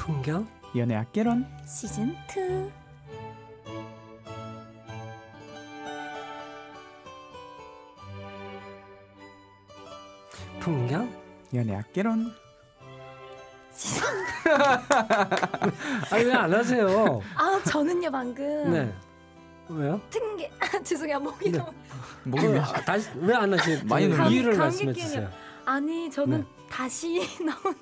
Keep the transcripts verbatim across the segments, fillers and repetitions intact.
풍경 연애 학개론 시즌 투. 풍경 연애 학개론. 아니 왜 안 하세요? 아 저는요 방금 네. 왜요? 튕게 아, 죄송해요 목이 네. 너무 목이 그, 아, 다시 왜 안 하세요? 많이 그 놀라- 이유를 감기 말씀해 기운이- 주세요. 아니 저는 네. 다시 나오는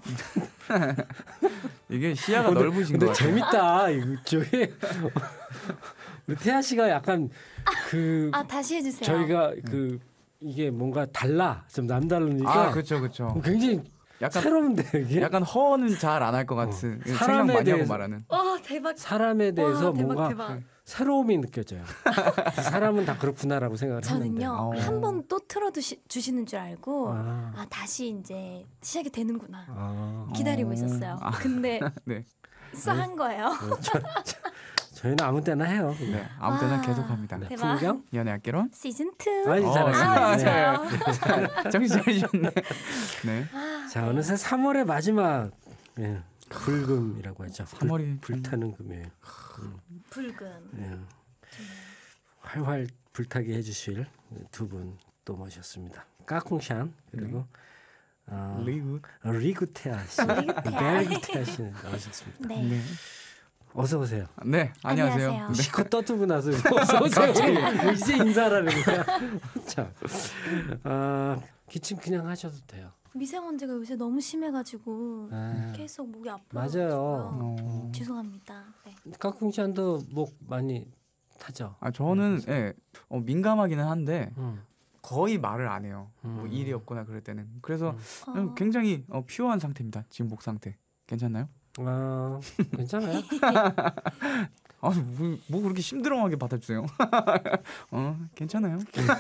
이게 시야가 근데- 넓으신 근데 것 같아요. 재밌다. 이거 저기 우리 태아 씨가 약간 그 아 다시 해주세요. 저희가 그 이게 뭔가 달라 좀 남다르니까 아 그렇죠 그렇죠. 굉장히 약간 새로운데 이게 약간 허는 잘 안 할 것 같은 생각 사람에 많이 하고 대해서- 말하는. 와 대박. 사람에 대해서 와, 대박, 뭔가 대박. 새로움이 느껴져요. 사람은 다 그렇구나라고 생각을 하는데. 저는요 어. 한 번 또 틀어주시는 줄 알고 아. 아, 다시 이제 시작이 되는구나 아. 기다리고 어. 있었어요. 아. 근데 네. 쏴한 거예요. 네, 저, 저, 저희는 아무 때나 해요. 그냥. 네. 아무 때나 와. 계속합니다. 네, 대박. 풍경? 연애 학개론. 시즌 투. 아니, 어, 잘하셨네요. 아, 네. 맞아요. 정신 차리셨네. 네. 아, 자, 어느새 삼월의 마지막 예, 불금이라고 하죠. 불- 삼월이 불타는 금요일. 붉은. 예. 활활 불타게 해주실 두 분 또 모셨습니다. 까꿍샨 그리고 어, 리그. 리구 태아 씨, 리구 태아. 리구 태아 씨 나오셨습니다. 네. 네. 어서 오세요. 네. 안녕하세요. 안녕하세요. 네. 실컷 떠들고 나서 어서 오세요. 이제 인사라는 거야. 자, 아, 기침 그냥 하셔도 돼요. 미세먼지가 요새 너무 심해가지고 아, 계속 목이 아파요. 맞아요. 어. 죄송합니다. 네. 까꿍샨도 목 많이 타죠. 아 저는 예 어, 민감하기는 한데 음. 거의 말을 안 해요. 뭐 음. 일이 없거나 그럴 때는. 그래서 음. 음, 어, 굉장히 어, 퓨어한 상태입니다. 지금 목 상태. 괜찮나요? 아, 괜찮아요. 아뭐 뭐 그렇게 힘들어하게 받아주세요. 어 괜찮아요.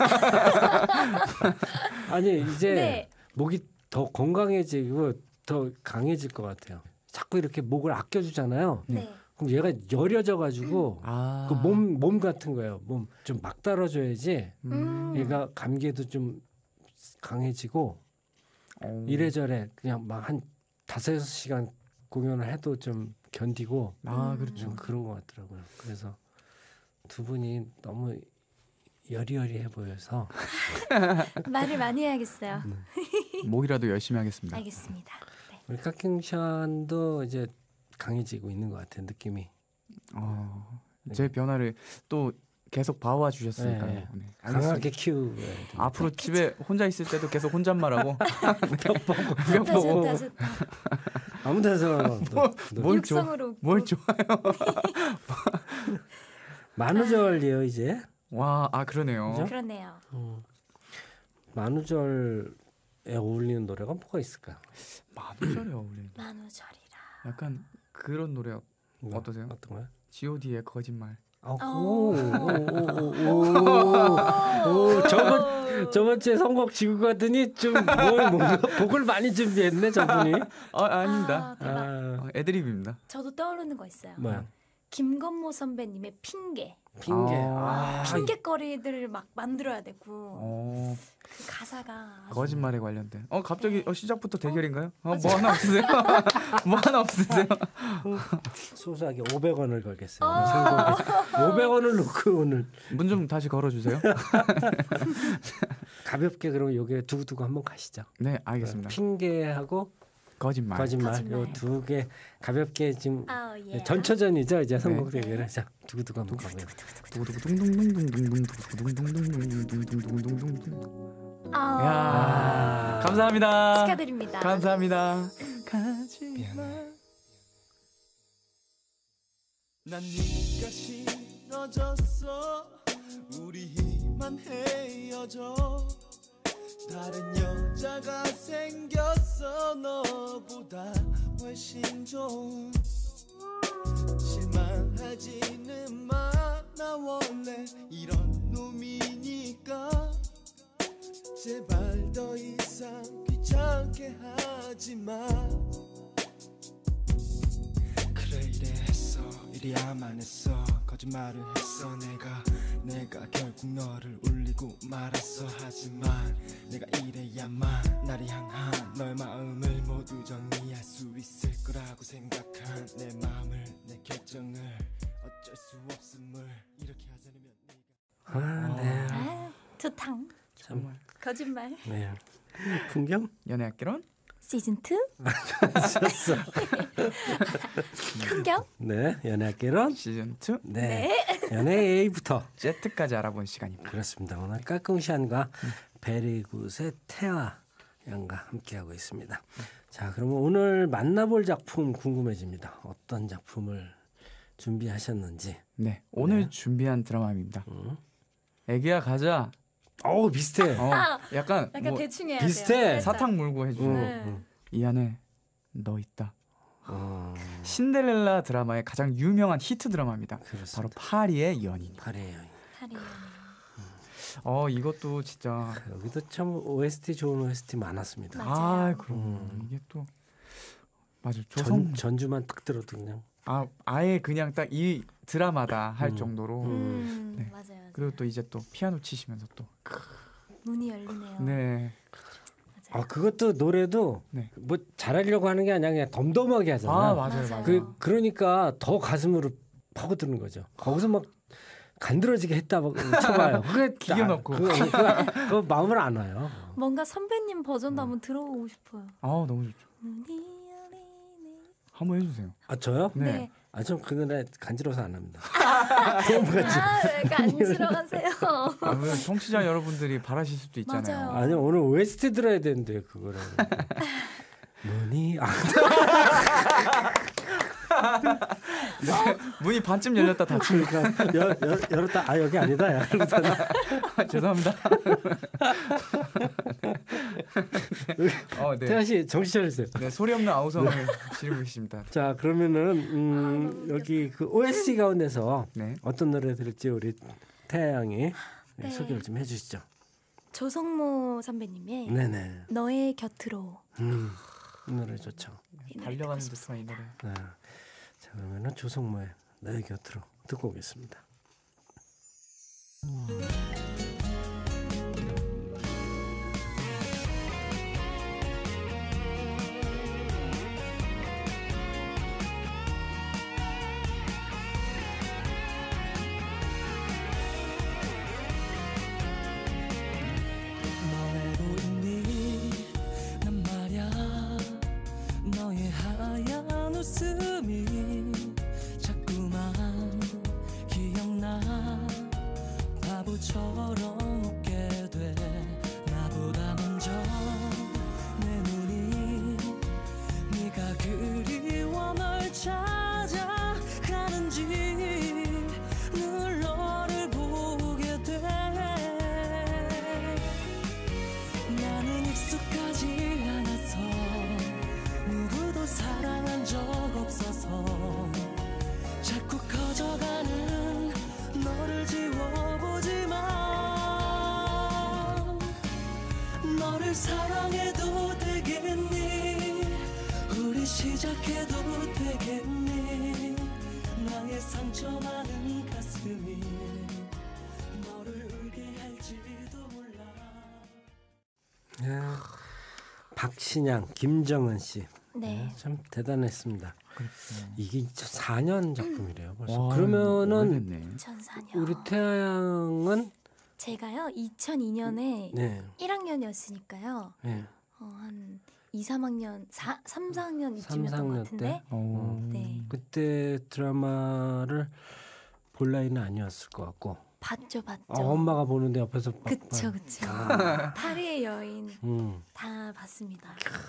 아니 이제 네. 목이 더 건강해지고 더 강해질 것 같아요. 자꾸 이렇게 목을 아껴주잖아요. 네. 그럼 얘가 여려져 가지고 아. 그 몸 몸 같은 거예요. 몸 좀 막 달아줘야지 음. 얘가 감기에도 좀 강해지고 어. 이래저래 그냥 막 한 다섯 시간 공연을 해도 좀 견디고 아 음. 그렇죠. 좀 그런 것 같더라고요. 그래서 두 분이 너무 여리여리해 보여서 말을 많이 해야겠어요. 목이라도 열심히 하겠습니다. 알겠습니다. 네. 우리 까킹샨도 이제 강해지고 있는 것 같아요. 느낌이. 어, 제 변화를 또 계속 봐와 주셨으니까요. 네. 네. 강하게 키우고 앞으로 집에 혼자 있을 때도 계속 혼잣말하고 무역 좋다 보고 좋다 좋다. 아무 데서 뭘 좋아? 육성으로 웃고. 뭘 좋아요? 만우절이에요 이제. 와, 아 그러네요. 그죠? 그러네요. 음. 만우절에 어울리는 노래가 뭐가 있을까요? 만우절에 어울리는 만우절이라. 약간 그런 노래 뭐, 어떠세요? 어떤 거요? 지 오 디의 거짓말. 아, 어. 오, 오, 오, 오, 오, 저번 저번 주에 선곡 지고 가더니 좀뭘 뭔가 곡을 많이 준비했네 저분이. 아 아닙니다. 아, 대박. 아, 어, 애드립입니다. 저도 떠오르는 거 있어요. 뭐야? 김건모 선배님의 핑계. 핑계. 아, 아, 핑계거리들을 막 만들어야 되고 어, 그 가사가 아주 거짓말에 관련된. 어 갑자기 네. 어, 시작부터 대결인가요? 어, 뭐 하나 없으세요? 뭐 하나 없으세요? 소소하게 오백 원을 걸겠어요. 어. 선곡에 오백 원을 놓고 오늘 문 좀 다시 걸어주세요. 가볍게 그럼 요게 두고두고 한번 가시죠. 네, 알겠습니다. 핑계하고 거짓말. 거짓말 거짓말. 요 두 개 가볍게 지금 아, 예. 전초전이죠 이제 선곡 네. 대결을 자 두고두고 한번 가고요. 두구두구둥둥둥둥둥둥둥둥둥둥둥둥둥둥둥. 아, 야, 감사합니다. 축하드립니다. 감사합니다. 가지마. 난 네가 싫어졌어 우리만 헤어져 다른 여자가 생겼어 너보다 훨씬 좋은 실망하지는 마 나 원래 이런 놈이니까 제발 더 이상 귀찮게 하지마 그래 이래 했어 이래야만 했어 거짓말을 했어 내가 내가 결국 너를 울리고 말았어 하지만 내가 이래야만 나를 향한 너의 마음을 모두 정리할 수 수 있을 거라고 생각한 내 마음을 내 결정을 어쩔 수 없음을 이렇게 하자면 네가 아, 네. 아, 두탕. 참, 거짓말. 네. 풍경? 연애학개론 시즌 투. 좋았어. 풍경. 네, 연애학개론. 시즌 투 네, 연애 A부터. Z까지 알아본 시간입니다. 그렇습니다. 오늘 까꿍시안과 베리굿의 태아 양과 함께하고 있습니다. 자, 그러면 오늘 만나볼 작품 궁금해집니다. 어떤 작품을 준비하셨는지. 네, 오늘 네. 준비한 드라마입니다. 음. 애기야 가자. 어우, 비슷해. 어, 약간 약간 뭐 대충 해야 비슷해. 돼요. 살짝. 사탕 물고 해주는 음, 네. 음. 이 안에 너 있다. 어, 신데렐라 드라마의 가장 유명한 히트 드라마입니다. 그렇습니다. 바로 파리의 연인. 파리의 여인. 파리. 어 이것도 진짜 여기도 참 오에스티 좋은 오에스티 많았습니다. 맞아요. 아 그럼 음. 이게 또 맞아 조성 전, 전주만 딱 들어도 그냥. 아 아예 그냥 딱 이 드라마다 할 음. 정도로 음, 네. 맞아요. 맞아요. 그리고 또 이제 또 피아노 치시면서 또 문이 열리네요. 네. 맞아요. 아, 그것도 노래도 네. 뭐 잘하려고 하는 게 아니라 그냥 덤덤하게 하잖아요. 아 맞아요 맞아요. 맞아요. 그 그러니까 더 가슴으로 파고드는 거죠. 거기서 막 간드러지게 했다 막 쳐봐요. 그게 기계 나- 넣고. 그거, 그거, 그거 마음을 안 와요. 뭔가 선배님 버전도 한번 들어보고 싶어요. 아 너무 좋죠. 문이 열리네. 한번 해주세요. 아, 저요? 네. 네. 아, 좀 그 노래 간지러워서 안 합니다. 아, 약간 안 들어가세요. 아, 그 청취자 여러분들이 바라실 수도 있잖아요. 맞아요. 아니, 오늘 오에스티 들어야 되는데 그거를. 문이 아, 문이 반쯤 열렸다 닫히고 그러니까 열, 열, 열었다. 아, 여기 아니다. 야. 그러다가 죄송합니다. 어, 네. 태아 씨 정신 차리세요. 네, 소리 없는 아우성을 지르고 계십니다. 자, 그러면은 음, 아, 너무 여기 그 오에스티 가운데서 네. 어떤 노래 들을지 우리 태아 양이 네. 소개를 좀 해주시죠. 조성모 선배님의 네네. 너의 곁으로. 음, 이 노래 좋죠. 이 노래 달려가는 듣고 듯한 이 노래. 네. 자, 그러면은 조성모의 너의 곁으로 듣고 오겠습니다. 너외로 있니 난 말야 너의 하얀 웃음이 자꾸만 기억나 바보처럼 웃게 돼 나보다 먼저 내 눈이 네가 그리워 널 찾아가는지 늘 너를 보게 돼 나는 익숙하지 않아서 누구도 사랑한 적 없어서 자꾸 커져가는 너를 지워보지만 너를 사랑해도 되겠니 우리 시작해도 되겠니 나의 상처 많은 가슴이 너를 울게 할지도 몰라 야, 박신양, 김정은 씨. 네. 참 대단했습니다. 이게 이천사 년 작품이래요. 벌써. 와, 그러면은 오래됐네. 이천사 년. 우리 태아 양은 제가요 이천이 년에 네, 일 학년이었으니까요. 네. 어, 한 이, 삼 학년, 사, 삼, 사 학년 삼, 이쯤이었던 사 것 학년 같은데. 때? 어. 네. 그때 드라마를 볼 나이는 아니었을 것 같고. 봤죠, 봤죠. 아, 엄마가 보는데 옆에서 봐- 그쵸, 봐. 그쵸. 아, 파리의 여인 음. 다 봤습니다.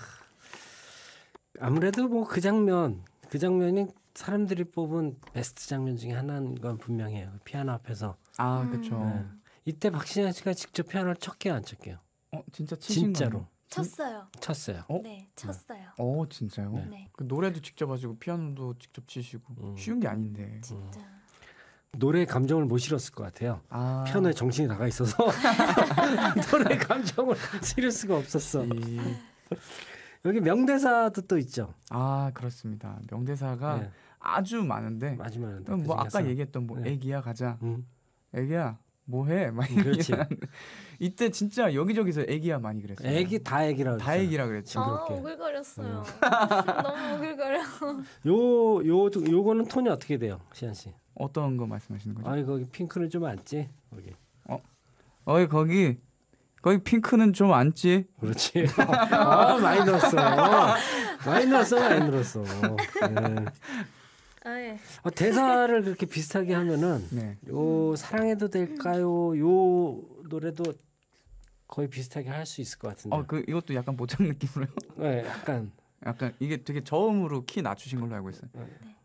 아무래도 뭐 그 장면, 그 장면이 사람들이 뽑은 베스트 장면 중에 하나인 건 분명해요. 피아노 앞에서. 아 음. 그렇죠. 네. 이때 박신양 씨가 직접 피아노를 쳤게요, 안 쳤게요? 어 진짜 치신 진짜로 거예요? 쳤어요. 쳤어요. 어? 네, 쳤어요. 어 진짜요? 네. 네, 그 노래도 직접 하시고 피아노도 직접 치시고 음. 쉬운 게 아닌데. 진짜. 노래의 감정을 못 실었을 것 같아요. 아 피아노에 정신이 나가 있어서 노래의 감정을 실을 수가 없었어. 이- 여기 명대사도 또 있죠. 아 그렇습니다. 명대사가 네. 아주 많은데 마지막에 뭐 아까 얘기했던 뭐 네. 애기야 가자. 음. 애기야 뭐해? 막 그렇지. 이때 진짜 여기저기서 애기야 많이 그랬어요. 애기 다 애기라고. 다 애기라 그랬죠. 아 그렇게. 오글거렸어요. 너무 오글거려. 요요 요거는 톤이 어떻게 돼요, 시안 씨? 어떤 거 말씀하시는 거죠? 아니 거기 핑크는 좀 안지 거기. 어이 거기 거기 핑크는 좀 안지. 그렇지. 아 많이 늘었어. 많이 늘었어, 많이 늘었어. 네. 아, 예. 어, 대사를 그렇게 비슷하게 하면은 네. 요 사랑해도 될까요? 요 노래도 거의 비슷하게 할 수 있을 것 같은데. 어 그 이것도 약간 모창 느낌으로요. 네, 약간 약간 이게 되게 저음으로 키 낮추신 걸로 알고 있어요. 네.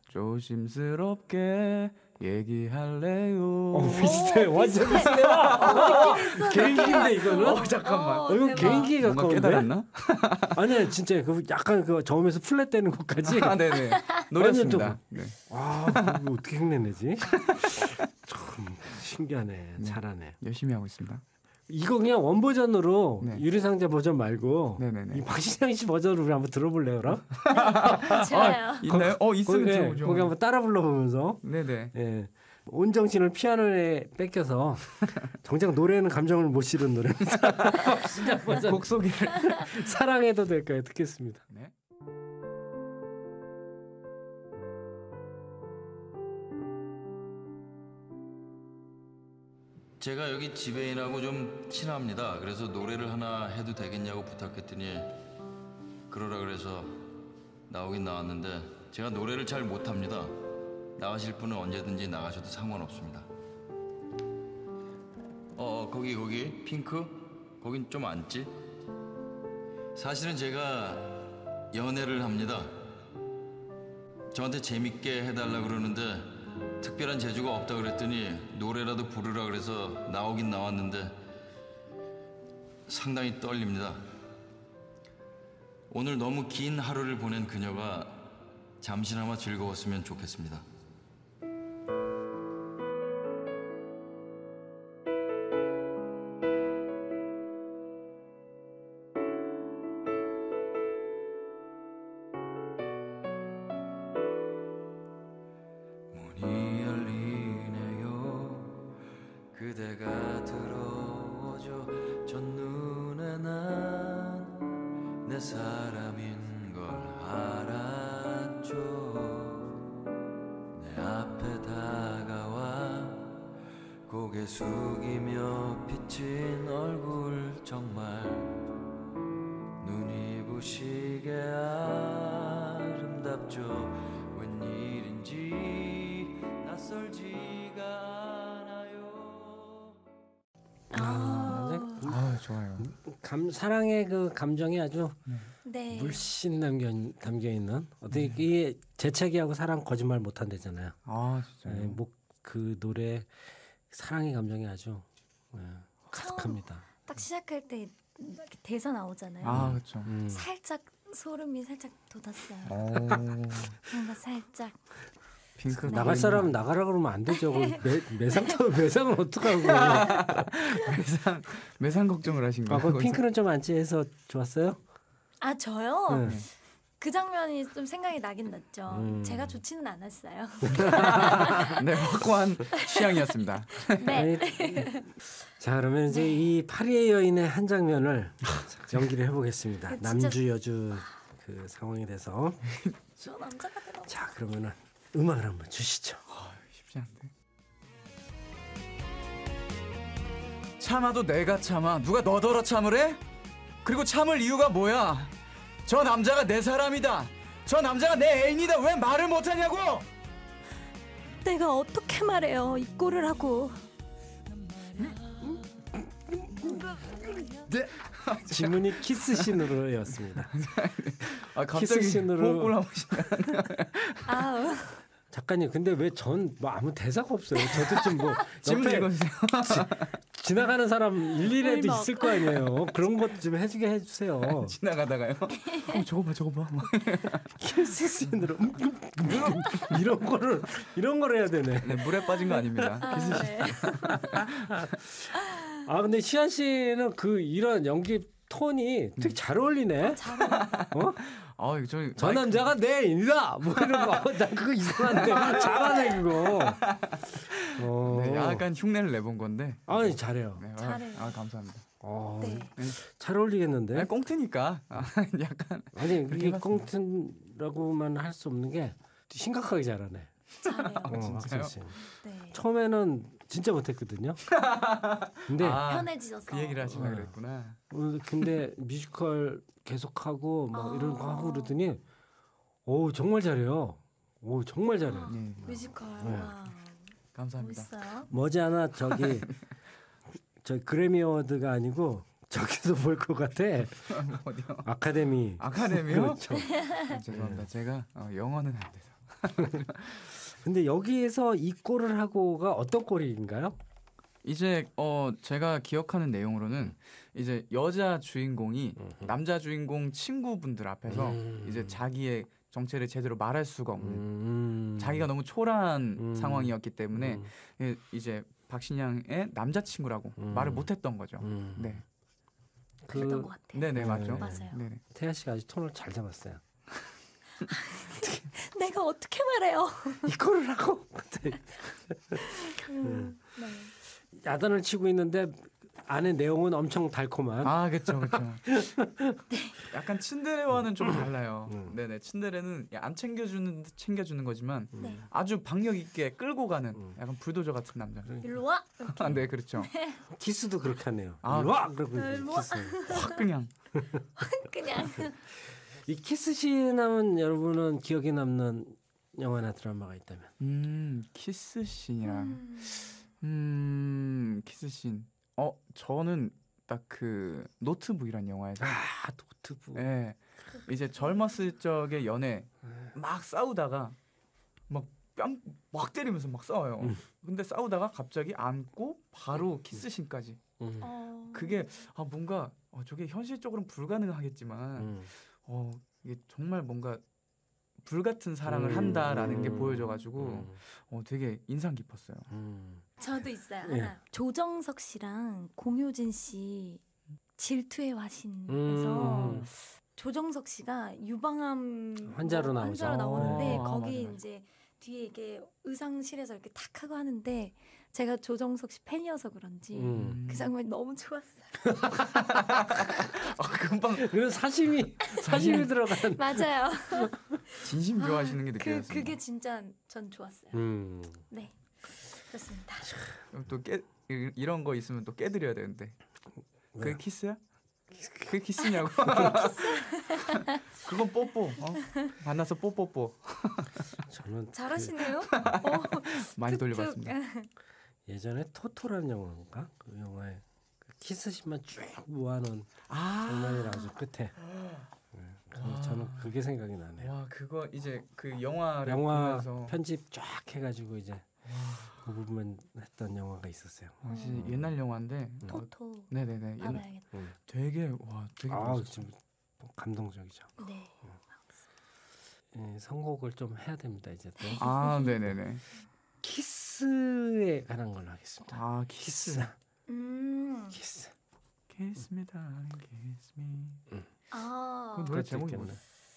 조심스럽게 얘기할래요. 어, 비슷해. 완전 비슷해. 개인기인데 이거는. 어, 잠깐만. 어, 어, 이거 대박. 개인기 뭔가 가까운데. 깨달았나? 아니야, 진짜 그 약간 그 저음에서 플랫되는 것까지. 아, 네네. 노렸습니다. 완전 네. 아, 이거 어떻게 흉내내지? 참 신기하네. 잘하네. 열심히 하고 있습니다. 이거 그냥 원 버전으로 네. 유리상자 버전 말고 네네네. 이 박신양 씨 버전으로 우리 한번 들어볼래요, 그럼? 좋아요. 있나요? 어 있으면 거기, 들어보죠. 거기 한번 따라 불러보면서 네네. 예. 온 정신을 피아노에 뺏겨서 정작 노래는 감정을 못 실은 노래. 박신양 버전 곡 소개를. 사랑해도 될까요? 듣겠습니다. 네. 제가 여기 지배인하고 좀 친합니다. 그래서 노래를 하나 해도 되겠냐고 부탁했더니 그러라 그래서 나오긴 나왔는데 제가 노래를 잘 못합니다. 나가실 분은 언제든지 나가셔도 상관없습니다. 어 거기 거기 핑크? 거긴 좀 앉지? 사실은 제가 연애를 합니다. 저한테 재밌게 해달라 그러는데 특별한 재주가 없다 그랬더니 노래라도 부르라 그래서 나오긴 나왔는데 상당히 떨립니다. 오늘 너무 긴 하루를 보낸 그녀가 잠시나마 즐거웠으면 좋겠습니다. 문이 열리네요. 그대가 들어오죠. 첫눈에 난 내 사람인 걸 알았죠. 내 앞에 다가와 고개 숙이며 비친 얼굴 정말 눈이 부시게 아름답죠. 웬일인지 낯설지가 않아요. 아, 아 좋아요. 감 사랑의 그 감정이 아주 네. 물씬 담겨 담겨 있는 어떻게 이게 재채기하고 사랑 거짓말 못 한대잖아요. 아 진짜. 예, 뭐그 노래 사랑의 감정이 아주 예, 가득합니다. 딱 시작할 때 이렇게 대사 나오잖아요. 아 그렇죠. 음. 살짝 소름이 살짝 돋았어요. 오. 뭔가 살짝. 핑크 나갈 사람은 나가라 그러면 안 되죠. 매, 매상도 매상은 어떡하고. 매상 매상 걱정을 하신 아, 거예요. 그 핑크는 좀 안지 해서 좋았어요? 아 저요? 네. 그 장면이 좀 생각이 나긴 났죠. 음. 제가 좋지는 않았어요. 네 확고한 취향이었습니다. 네. 아니, 자 그러면 이제 이 파리의 여인의 한 장면을 연기를 해보겠습니다. 그 진짜- 남주 여주 그 상황에 대해서. 저 남자가 되나? 자 그러면은 음악을 한번 주시죠. 쉽지 않대. 참아도 내가 참아. 누가 너더러 참으래? 그리고 참을 이유가 뭐야? 저 남자가 내 사람이다. 저 남자가 내 애인이다. 왜 말을 못하냐고? 내가 어떻게 말해요? 이 꼴을 하고. 네. 지문이 키스신으로였습니다. 아 갑자기 키스신으로- 호흡을 하고 싶네. 아우. 작가님 근데 왜 전 뭐 아무 대사가 없어요. 저도 좀뭐 질문 읽어주세요. 지나가는 사람 일일에도 막. 있을 거 아니에요. 그런 것 좀 해주게 해주세요. 지나가다가요. 어 저거 봐 저거 봐. 막. 키스신으로 이런 거를 이런 걸 해야 되네. 네, 물에 빠진 거 아닙니다. 아, 네. 아 근데 시안 씨는 그 이런 연기 톤이 되게 잘 어울리네. 잘 어울려. 어? 아 저 저 남자가 내 애인이다. 뭐 이런 거. 난 그거 이상한데 잘하네 그거. 어. 네, 아 약간 흉내를 내본 건데. 아니 잘해요. 네, 아, 잘해요. 아 감사합니다. 어, 네. 잘 어울리겠는데. 아니, 꽁트니까 아, 약간 아니 그렇게 이게 해봤습니다. 꽁트라고만 할 수 없는 게 심각하게 잘하네. 잘해요. 어, 진짜요? 악셀 씨. 네. 처음에는 진짜 못했거든요. 근데 아, 편해지셨어. 그 얘기를 하시려 어. 그랬구나. 어, 근데 뮤지컬 계속하고 막 아. 이런 거 하고 그러더니 오 정말 잘해요. 오 정말 잘해. 요 예, 뮤지컬. 네. 와. 감사합니다. 멋있어요. 머지않아 저기 저 그래미 어워드가 아니고 저기서 볼 것 같아. 어디요? 아카데미. 아카데미요? 그렇죠. 아, 죄송합니다. 제가 어, 영어는 안 돼서. 근데 여기에서 이 꼴을 하고가 어떤 꼴인가요? 이제 어 제가 기억하는 내용으로는 이제 여자 주인공이 남자 주인공 친구분들 앞에서 음. 이제 자기의 정체를 제대로 말할 수가 없는 음. 자기가 너무 초라한 음. 상황이었기 때문에 음. 예, 이제 박신양의 남자친구라고 음. 말을 못했던 거죠. 음. 네, 그랬던 것 같아요. 네네 맞죠. 네. 맞아요. 네네. 태아 씨가 아주 톤을 잘 잡았어요. 내가 어떻게 말해요? 이 꼴을 하고 음, 네. 야단을 치고 있는데 안에 내용은 엄청 달콤한. 아 그렇죠 그렇죠. 약간 츤데레와는 좀 달라요. 음. 네네 츤데레는 안 챙겨주는 듯 챙겨주는 거지만 네. 아주 박력 있게 끌고 가는 음. 약간 불도저 같은 남자. 일로 와. 이렇게. 아, 네 그렇죠. 키스도 그렇게 하네요. 아, 일로 와! 그러고 일로 와. 키스. 확 그냥. 그냥 이 키스씬하면 여러분은 기억에 남는 영화나 드라마가 있다면? 음 키스 씬이라. 음, 음 키스씬. 어 저는 딱 그 노트북이란 영화에서 아 노트북. 예 이제 젊었을 적의 연애 막 싸우다가 막 뺨 막 때리면서 막 싸워요. 음. 근데 싸우다가 갑자기 안고 바로 키스씬까지. 음. 어, 그게 아 뭔가 어, 저게 현실적으로는 불가능하겠지만 음. 어 이게 정말 뭔가 불같은 사랑을 음. 한다라는 게 음. 보여져가지고 음. 어 되게 인상 깊었어요. 음. 저도 있어요. 예. 하나. 조정석 씨랑 공효진 씨 질투의 화신에서 음. 조정석 씨가 유방암 환자로 뭐 나오죠. 환자로 나오는데 아, 거기 맞아, 맞아. 이제 뒤에 이게 의상실에서 이렇게 탁 하고 하는데 제가 조정석 씨 팬이어서 그런지 음. 그 장면이 너무 좋았어요. 아, 금방 그리고 사심이 사심이 들어간. 맞아요. 진심 좋아하시는 게 그 느껴졌습니다. 그게 진짜 전 좋았어요. 음. 네, 그렇습니다. 또 깨 이런 거 있으면 또 깨드려야 되는데 그게 왜요? 키스야? 그게 키스냐고? 그건 뽀뽀. 어? 만나서 뽀뽀뽀. 저는 잘하시네요. 어, 많이 툭툭. 돌려봤습니다. 그 예전에 토토라는 영화인가 그 영화에 그 키스신만 쭉 모아놓은 아, 장면이 나오죠 끝에. 네. 그래서 저는 그게 생각이 나네요. 와 그거 이제 그 영화를 영화 보면서 편집 쫙 해가지고 이제 그 부분 했던 영화가 있었어요. 아, 진짜 옛날 영화인데 어, 토토 네네네 옛- 받아야겠다. 음. 되게 와 되게 아 멋있었어요. 지금 감동적이죠. 네. 예, 선곡을 좀 해야 됩니다 이제 또. 아 네네네. 키스에 관한 걸로 하겠습니다. 아 키스. 키스. 음. 키스. Kiss me darling, kiss me. 아. 그 노래 그것도 제목이 있겠네. 뭐죠?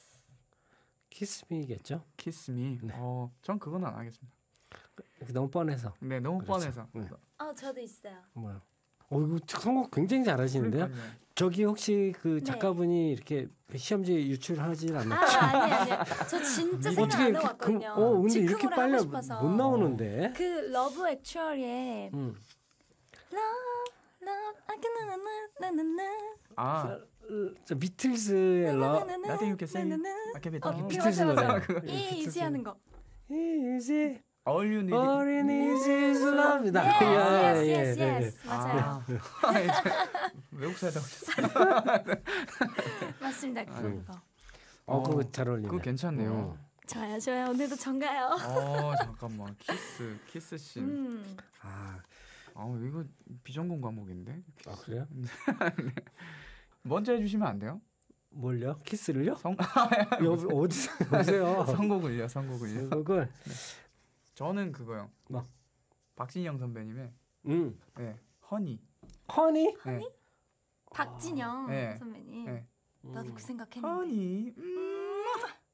키스미겠죠? Kiss me. 네. 어, 전 그건 안 하겠습니다. 너무 뻔해서. 네, 너무 그렇죠. 뻔해서. 네. 아, 저도 있어요. 뭐야? 어 이거 선곡 굉장히 잘하시는데요? 그러니까요. 저기 혹시 그 네. 작가분이 이렇게 시험지에 유출하지 아, 않나? 아니 아니. 저 진짜 생각 안 하고 그, 왔거든요. 어 근데 이렇게 즉흥으로 빨리 하고 싶어서. 못 나오는데. 그 러브 액츄얼의 음. Love, love, I can 나나나나나. 아, 저 비틀즈의 러 Nothing you can say. 나나나나. I can be 어, done. 그 비틀즈 맞아, 맞아. 노래. 이 이지 하는 거. Easy, All you need. all it needs is love. 나 Yes, 예, yes, 예, yes, 예, yes. 맞아요. 아, 이제 외국 살다 오셨어요. 맞습니다. 그거. 음. 그거. 어 그거 잘 어울리네. 그거 괜찮네요. 음. 좋아요, 좋아요. 오늘도 정가요. 어, 잠깐만. 키스, 키스 씬. 음. 아, 아, 이거 비전공 과목인데. 아 그래요? 먼저 해주시면 안 돼요? 뭘요? 키스를요? 성 여기 어디서 여보세요? 선곡을요, 선곡을요. 그걸 저는 그거요. 뭐? 박진영 선배님의 음 네, 허니. 허니? 네. 박진영 네. 선배님. 네. 나도 그 생각했는데. 허니. 음.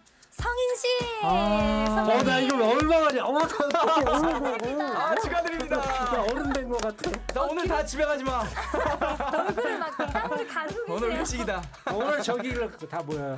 성인 씨. 아. 선배님. 어, 나 이거 얼마만에 어머 아 축하드립니다. 나 어른 된 것 같아. 나 오늘 다 집에 가지 마. 얼굴을 막 땀을 가르고 계세요. 오늘 회식이다. 오늘 저기를 다 모여요.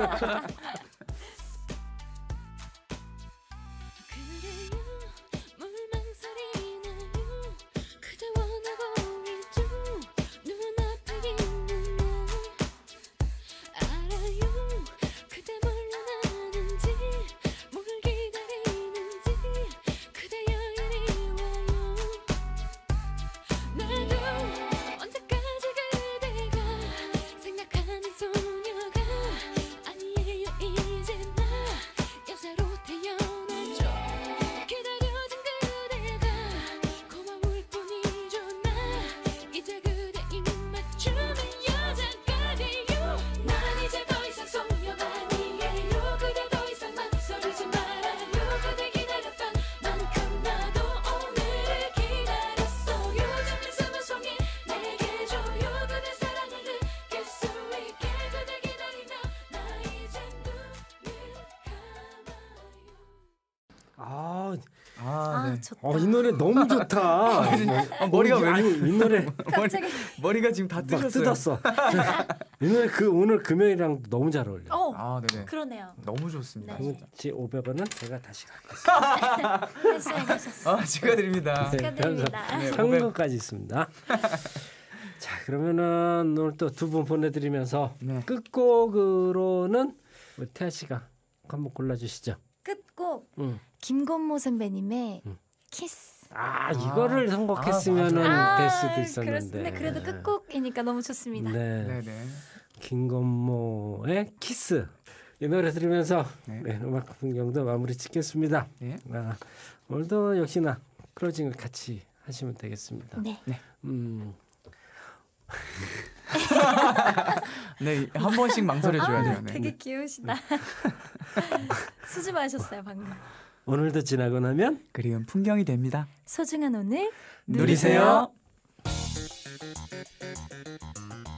아, 아, 네. 좋다. 어, 이 노래 너무 좋다. 아, 머리가 왜 아니, 이 노래 갑자기. 머리가 지금 다 막 뜯었어요. 뜯었어. 이 노래 그 오늘 금요일이랑 너무 잘 어울려. 어, 아, 네네. 그러네요. 너무 좋습니다. 네. 지 오백 원은 제가 다시 갖겠습니다. 발송하셨어. 아, 축하드립니다. 네, 축하드립니다. 네, 현금까지 있습니다. 자, 그러면은 오늘 또 두 분 보내드리면서 네. 끝곡으로는 우리 태아 씨가 한번 골라주시죠. 끝곡 응. 김건모 선배님의 음. 키스. 아, 이거를 선곡했으면은 아, 될 수도 있었는데. 그렇습니다. 그래도 끝곡이니까 너무 좋습니다. 네. 네네. 김건모의 키스. 이 노래 들으면서 네. 네, 음악 풍경도 마무리 짓겠습니다. 네. 아, 오늘도 역시나 클로징을 같이 하시면 되겠습니다. 네. 음, 네, 한 번씩 망설여줘야 돼요. 아, 네. 되게 귀여우시다. 수줍어하셨어요 방금. 오늘도 지나고 나면 그리운 풍경이 됩니다. 소중한 오늘 누리세요. 누리세요.